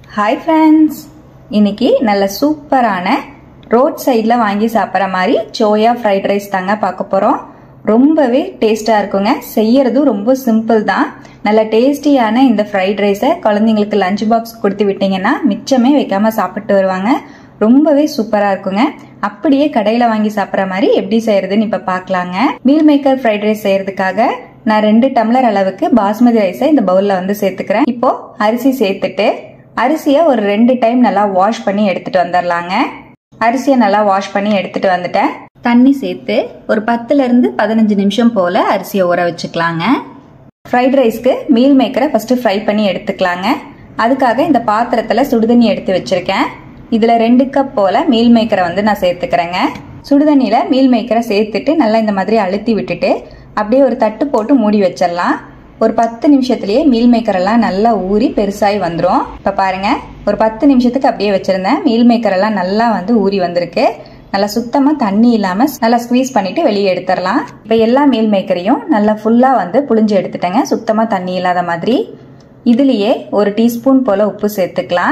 Hi friends, இன்னைக்கு நல்ல சூப்பரான ரோட் சைடுல வாங்கி சாப்பிட்ற மாதிரி சோயா ஃப்ரைட் ரைஸ் தாங்க பார்க்க போறோம். ரொம்பவே டேஸ்டா இருக்குங்க. செய்யறது ரொம்ப சிம்பிள் தான். நல்ல டேஸ்டியான இந்த ஃப்ரைட் ரைஸை குழந்தைங்களுக்கு லஞ்ச் பாக்ஸ் கொடுத்து விட்டீங்கன்னா மிச்சமே வைக்காம சாப்பிட்டு வருவாங்க. ரொம்பவே சூப்பரா இருக்குங்க. அப்படியே கடையில வாங்கி சாப்பிட்ற மாதிரி எப்படி செய்யறதுன்னு இப்ப பாக்கலாங்க. மீல் மேக்கர் ஃப்ரைட் ரைஸ் செய்யறதுக்காக நான் 2 டம்ளர் அளவுக்கு பாஸ்மதி ரைஸை இந்த பவுல்ல வந்து சேர்த்துக்கிறேன். இப்போ அரிசி சேர்த்துட்டு அரிசியை ஒரு 2 டைம் நல்லா வாஷ் பண்ணி எடுத்துட்டு வந்துடலாங்க. அரிசியை நல்லா வாஷ் பண்ணி எடுத்துட்டு வந்துட்டேன். தண்ணி சேர்த்து ஒரு 10ல இருந்து 15 நிமிஷம் போல அரிசியை ஊற வச்சுக்கலாங்க. ஃப்ரைட் ரைஸ்க்கு மீல் மேக்கரை ஃபர்ஸ்ட் ஃப்ரை பண்ணி எடுத்துக்கலாங்க. அதுக்காக இந்த பாத்திரத்துல சுடுதண்ணி எடுத்து வச்சிருக்கேன். இதுல 2 கப் போல மீல் மேக்கரை வந்து நான் சேர்த்துக்கிறேங்க. சுடுதண்ணியில மீல் மேக்கரை சேர்த்துட்டு நல்லா இந்த மாதிரி அழுத்தி விட்டுட்டு அப்படியே ஒரு தட்டு போட்டு மூடி வச்சிடலாம். ஒரு 10 நிமிஷத்துலயே மீல் மேக்கர் எல்லாம் நல்லா ஊறி பெருசாகி வந்துடும். இப்ப பாருங்க, ஒரு 10 நிமிஷத்துக்கு அப்படியே வச்சிருந்தேன். மீல் மேக்கர் எல்லாம் நல்லா வந்து ஊறி வந்திருக்கு. நல்லா சுத்தமா தண்ணி இல்லாம நல்லா ஸ்குவீஸ் பண்ணிட்டு வெளியே எடுத்துடலாம். இப்ப எல்லா மீல் மேக்கரையும் நல்லா ஃபுல்லா வந்து புழிஞ்சு எடுத்துட்டேங்க, சுத்தமா தண்ணி இல்லாத மாதிரி. இதுலயே 1 டீஸ்பூன் போல உப்பு சேர்த்துக்கலாம்.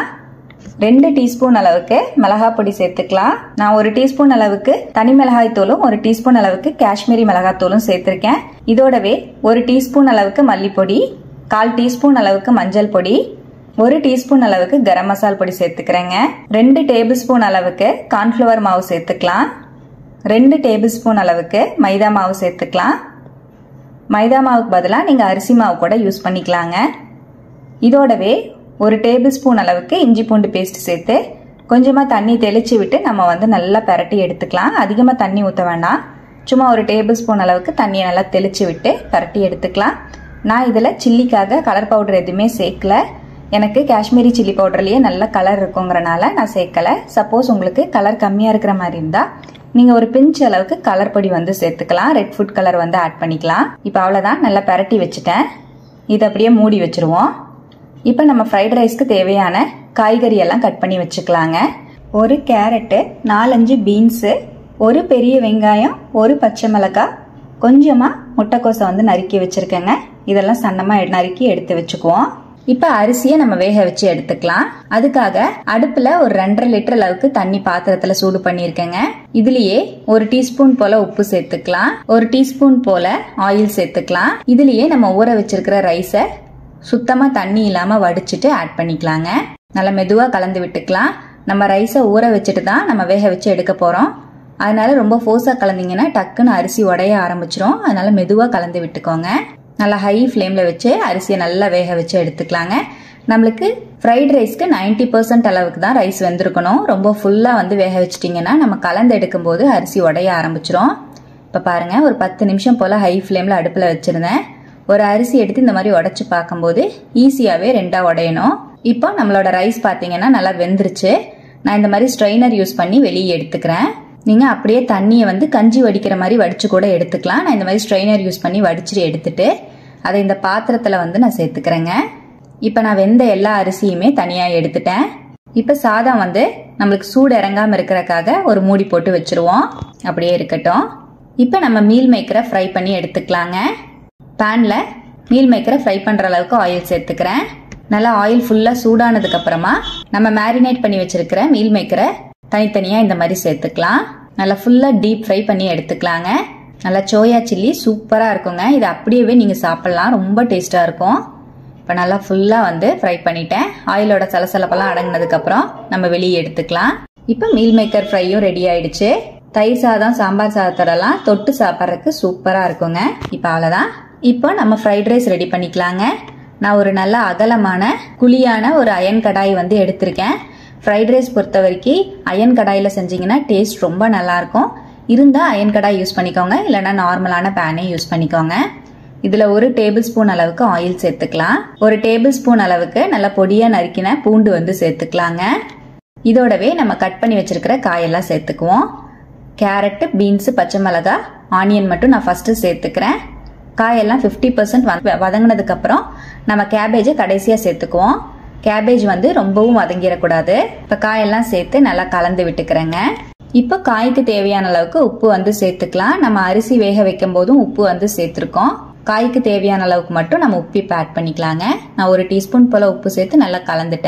2 டீஸ்பூன் அளவுக்கு மிளகாய் பொடி சேர்த்துக்கலாம். நான் 1 டீஸ்பூன் அளவுக்கு தனி மிளகாய் தூளும் 1 டீஸ்பூன் அளவுக்கு காஷ்மீரி மிளகாய் தூளும் சேர்த்திருக்கேன். இதோடவே 1 டீஸ்பூன் அளவுக்கு மல்லிப்பொடி, 1/4 டீஸ்பூன் அளவுக்கு மஞ்சள் பொடி, 1 டீஸ்பூன் அளவுக்கு கரம் மசால் பொடி சேர்த்துக்கிறேங்க. 2 டேபிள் ஸ்பூன் அளவுக்கு கார்ன்ஃப்ளவர் மாவு சேர்த்துக்கலாம். 2 டேபிள் ஸ்பூன் அளவுக்கு மைதா மாவு சேர்த்துக்கலாம். மைதா மாவுக்கு பதிலாக நீங்க அரிசி மாவு கூட யூஸ் பண்ணிக்கலாங்க. இதோடவே 1 டேபிள் ஸ்பூன் அளவுக்கு இஞ்சி பூண்டு பேஸ்ட் சேர்த்து கொஞ்சமா தண்ணி தெளிச்சு விட்டு நம்ம வந்து நல்லா பரட்டி எடுத்துக்கலாம். அதிகமா தண்ணி ஊற்ற வேண்டாம். சும்மா 1 டேபிள் ஸ்பூன் அளவுக்கு தண்ணியை நல்லா தெளிச்சு விட்டு பரட்டி எடுத்துக்கலாம். நான் இதுல சில்லிக்காக கலர் பவுடர் எதுவுமே சேர்க்கல. எனக்கு காஷ்மீரி சில்லி பவுடர்லயே நல்ல கலர் இருக்குங்கிறனால நான் சேர்க்கல. சப்போஸ் உங்களுக்கு கலர் கம்மியா இருக்கிற மாதிரி இருந்தா நீங்க ஒரு பிஞ்ச் அளவுக்கு கலர் பொடி வந்து சேர்த்துக்கலாம். ரெட் ஃபுட் கலர் வந்து ஆட் பண்ணிக்கலாம். இப்போ அவ்வளவுதான், நல்லா பரட்டி வச்சுட்டேன். இதை அப்படியே மூடி வச்சிருவோம். இப்போ நம்ம ஃப்ரைட் ரைஸ்க்கு தேவையான காய்கறி எல்லாம் கட் பண்ணி வச்சுக்கலாங்க. 1 கேரட்டு, 4-5 பீன்ஸு, 1 பெரிய வெங்காயம், 1 பச்சை மிளகாய், கொஞ்சமா முட்டைக்கோசை வந்து நறுக்கி வச்சிருக்கேங்க. இதெல்லாம் சன்னமா நறுக்கி எடுத்து வச்சுக்குவோம். இப்போ அரிசியை நம்ம வேக வச்சு எடுத்துக்கலாம். அதுக்காக அடுப்புல ஒரு 2.5 லிட்டர் அளவுக்கு தண்ணி பாத்திரத்துல சூடு பண்ணிருக்கேங்க. இதுலயே 1 டீஸ்பூன் போல உப்பு சேர்த்துக்கலாம். 1 டீஸ்பூன் போல ஆயில் சேர்த்துக்கலாம். இதுலயே நம்ம ஊற வச்சிருக்கிற ரைஸை சுத்தமா தண்ணி இல்லாம வடிச்சிட்டு ஆட் பண்ணிக்கலாங்க. நல்லா மெதுவா கலந்து விட்டுக்கலாம். நம்ம ரைஸை ஊற வச்சுட்டு தான் நம்ம வேக வச்சு எடுக்க போறோம். அதனால ரொம்ப ஃபோர்ஸா கலந்தீங்கன்னா டக்குன்னு அரிசி உடைய ஆரம்பிச்சிடும். அதனால மெதுவா கலந்து விட்டுக்கோங்க. நல்லா ஹை ஃப்ளேம்ல வச்சு அரிசியை நல்லா வேக வச்சு எடுத்துக்கலாங்க. நம்மளுக்கு ஃப்ரைட் ரைஸ்க்கு 90% அளவுக்கு தான் ரைஸ் வெந்திருக்கணும். ரொம்ப ஃபுல்லா வந்து வேக வச்சிட்டீங்கன்னா நம்ம கலந்து எடுக்கும் போது அரிசி உடைய ஆரம்பிச்சிடும். இப்ப பாருங்க, ஒரு 10 நிமிஷம் போல ஹை ஃப்ளேம்ல அடுப்புல வச்சிருந்தேன். ஒரு அரிசி எடுத்து இந்த மாதிரி உடைச்சு பார்க்கும்போது ஈஸியாவே 2ஆ உடையணும். இப்போ நம்மளோட ரைஸ் பாத்தீங்கன்னா நல்லா வெந்துருச்சு. நான் இந்த மாதிரி ஸ்ட்ரெயினர் யூஸ் பண்ணி வெளியே எடுத்துக்கிறேன். நீங்க அப்படியே தண்ணியை வந்து கஞ்சி வடிக்கிற மாதிரி வடிச்சு கூட எடுத்துக்கலாம். நான் இந்த மாதிரி ஸ்ட்ரெயினர் யூஸ் பண்ணி வடிச்சுட்டு எடுத்துட்டு அதை இந்த பாத்திரத்துல வந்து நான் சேர்த்துக்கிறேங்க. இப்ப நான் வெந்த எல்லா அரிசியுமே தனியா எடுத்துட்டேன். இப்ப சாதம் வந்து நம்மளுக்கு சூடு இறங்காம இருக்கிறதுக்காக ஒரு மூடி போட்டு வச்சிருவோம். அப்படியே இருக்கட்டும். இப்ப நம்ம மீல் மேக்கரை ஃப்ரை பண்ணி எடுத்துக்கலாங்க. பேன்ல மீல் மேக்கரை ஃப்ரை பண்ற அளவுக்கு ஆயில் சேர்த்துக்கிறேன். நல்லா ஆயில் ஃபுல்லா சூடானதுக்கு அப்புறமா நம்ம மேரினேட் பண்ணி வச்சிருக்கிற மீல் மேக்கரை தனித்தனியா இந்த மாதிரி சேர்த்துக்கலாம். நல்லா ஃபுல்லா டீப் ஃப்ரை பண்ணி எடுத்துக்கலாங்க. நல்லா சோயா சில்லி சூப்பரா இருக்குங்க. இது அப்படியே நீங்க சாப்பிடலாம், ரொம்ப டேஸ்டா இருக்கும். இப்ப நல்லா ஃபுல்லா வந்து ஃப்ரை பண்ணிட்டேன். ஆயிலோட சலசலப்பெல்லாம் அடங்கினதுக்கு அப்புறம் நம்ம வெளியே எடுத்துக்கலாம். இப்ப மீல் மேக்கர் ஃப்ரையும் ரெடி ஆயிடுச்சு. தயிர் சாதம், சாம்பார் சாதத்தோடலாம் தொட்டு சாப்பிட்றதுக்கு சூப்பரா இருக்குங்க. இப்ப அவ்வளவுதான். இப்போ நம்ம ஃப்ரைட் ரைஸ் ரெடி பண்ணிக்கலாங்க. நான் ஒரு நல்ல அகலமான குழியான ஒரு அயன் கடாய் வந்து எடுத்திருக்கேன். ஃப்ரைட் ரைஸ் பொறுத்த வரைக்கும் அயன் கடாயில செஞ்சீங்கன்னா டேஸ்ட் ரொம்ப நல்லா இருக்கும். இருந்தா அயன் கடாய் யூஸ் பண்ணிக்கோங்க, இல்லைன்னா நார்மலான பேனே யூஸ் பண்ணிக்கோங்க. இதுல 1 டேபிள் ஸ்பூன் அளவுக்கு ஆயில் சேர்த்துக்கலாம். 1 டேபிள் ஸ்பூன் அளவுக்கு நல்லா பொடியா நறுக்கின பூண்டு வந்து சேர்த்துக்கலாங்க. இதோடவே நம்ம கட் பண்ணி வச்சிருக்கிற காயெல்லாம் சேர்த்துக்குவோம். கேரட், பீன்ஸ், பச்சை மிளகாய், ஆனியன் மட்டும் நான் ஃபர்ஸ்ட் சேர்த்துக்கிறேன். காயெல்லாம் 50% வதங்கினதுக்கு அப்புறம் நம்ம கேபேஜை கடைசியா சேர்த்துக்குவோம். கேபேஜ் வந்து ரொம்பவும் வதங்கிடக்கூடாது. இப்ப காயெல்லாம் சேர்த்து நல்லா கலந்து விட்டுக்கிறேங்க. இப்ப காய்க்கு தேவையான அளவுக்கு உப்பு வந்து சேர்த்துக்கலாம். நம்ம அரிசி வேக வைக்கும் போதும் உப்பு வந்து சேர்த்திருக்கோம். காய்க்கு தேவையான அளவுக்கு மட்டும் நம்ம உப்பு இப்ப ஆட் பண்ணிக்கலாங்க. நான் 1 டீஸ்பூன் போல உப்பு சேர்த்து நல்லா கலந்துட்டேன்.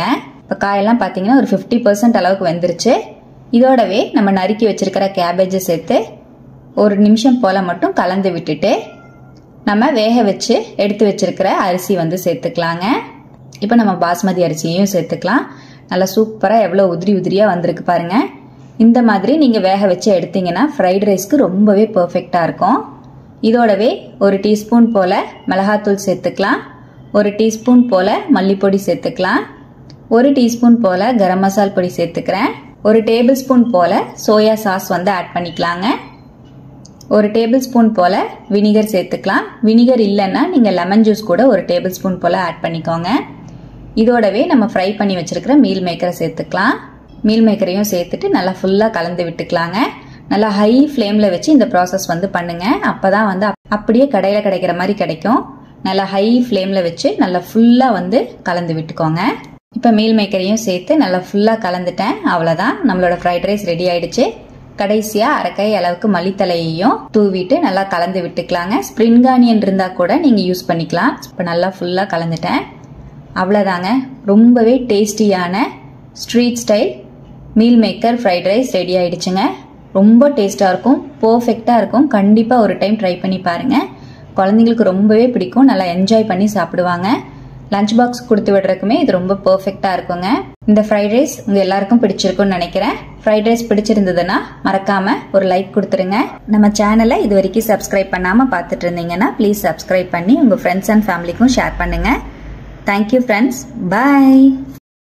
இப்போ காயெல்லாம் பார்த்தீங்கன்னா ஒரு 50% அளவுக்கு வெந்துருச்சு. இதோடவே நம்ம நறுக்கி வச்சிருக்கிற கேபேஜை சேர்த்து ஒரு நிமிஷம் போல் மட்டும் கலந்து விட்டுட்டு நம்ம வேக வச்சு எடுத்து வச்சிருக்கிற அரிசி வந்து சேர்த்துக்கலாங்க. இப்போ நம்ம பாஸ்மதி அரிசியையும் சேர்த்துக்கலாம். நல்லா சூப்பராக எவ்வளோ உதிரி உதிரியாக வந்திருக்கு பாருங்க. இந்த மாதிரி நீங்கள் வேக வச்சு எடுத்தீங்கன்னா ஃப்ரைட் ரைஸ்க்கு ரொம்பவே பர்ஃபெக்டாக இருக்கும். இதோடவே ஒரு டீஸ்பூன் போல் மிளகாத்தூள் சேர்த்துக்கலாம். ஒரு டீஸ்பூன் போல் மல்லிப்பொடி சேர்த்துக்கலாம். ஒரு டீஸ்பூன் போல் கரம் மசால் பொடி சேர்த்துக்கிறேன். ஒரு டேபிள் ஸ்பூன் போல் சோயா சாஸ் வந்து ஆட் பண்ணிக்கலாங்க. ஒரு டேபிள் ஸ்பூன் போல் வினிகர் சேர்த்துக்கலாம். வினிகர் இல்லைன்னா நீங்கள் லெமன் ஜூஸ் கூட ஒரு டேபிள் ஸ்பூன் போல் ஆட் பண்ணிக்கோங்க. இதோடவே நம்ம ஃப்ரை பண்ணி வச்சிருக்கிற மீல் மேக்கரை சேர்த்துக்கலாம். மீல் மேக்கரையும் சேர்த்துட்டு நல்லா ஃபுல்லாக கலந்து விட்டுக்கலாங்க. நல்லா ஹை ஃப்ளேமில் வச்சு இந்த ப்ராசஸ் வந்து பண்ணுங்க. அப்போ தான் வந்து அப்படியே கடையில் கிடைக்கிற மாதிரி கிடைக்கும். நல்லா ஹை ஃப்ளேமில் வச்சு நல்லா ஃபுல்லாக வந்து கலந்து விட்டுக்கோங்க. இப்போ மீல் மேக்கரையும் சேர்த்து நல்லா ஃபுல்லாக கலந்துட்டேன். அவ்வளோதான், நம்மளோட ஃப்ரைட் ரைஸ் ரெடி ஆயிடுச்சு. கடைசியாக அரைக்கை அளவுக்கு மல்லித்தலையையும் தூவிட்டு நல்லா கலந்து விட்டுக்கலாங்க. ஸ்ப்ரிங் ஆனியன் இருந்தால் கூட நீங்கள் யூஸ் பண்ணிக்கலாம். இப்போ நல்லா ஃபுல்லாக கலந்துட்டேன். அவ்வளோதாங்க, ரொம்பவே டேஸ்டியான street style meal maker fried rice ready ஆயிடுச்சுங்க. ரொம்ப டேஸ்ட்டாக இருக்கும், பர்ஃபெக்டாக இருக்கும். கண்டிப்பாக ஒரு டைம் ட்ரை பண்ணி பாருங்கள். குழந்தைங்களுக்கு ரொம்பவே பிடிக்கும், நல்லா என்ஜாய் பண்ணி சாப்பிடுவாங்க. லஞ்ச் பாக்ஸ் கொடுத்து விடுறதுக்குமே இது ரொம்ப பர்ஃபெக்டாக இருக்குங்க. இந்த ஃப்ரைட் ரைஸ் உங்கள் எல்லாருக்கும் பிடிச்சிருக்கும்னு நினைக்கிறேன். ஃப்ரைட் ரைஸ் பிடிச்சிருந்ததுன்னா மறக்காமல் ஒரு லைக் கொடுத்துருங்க. நம்ம சேனலை இது வரைக்கும் சப்ஸ்கிரைப் பண்ணாமல் பார்த்துட்டு இருந்தீங்கன்னா ப்ளீஸ் சப்ஸ்கிரைப் பண்ணி உங்கள் ஃப்ரெண்ட்ஸ் அண்ட் ஃபேமிலிக்கும் ஷேர் பண்ணுங்கள். தேங்க்யூ ஃப்ரெண்ட்ஸ், பாய்.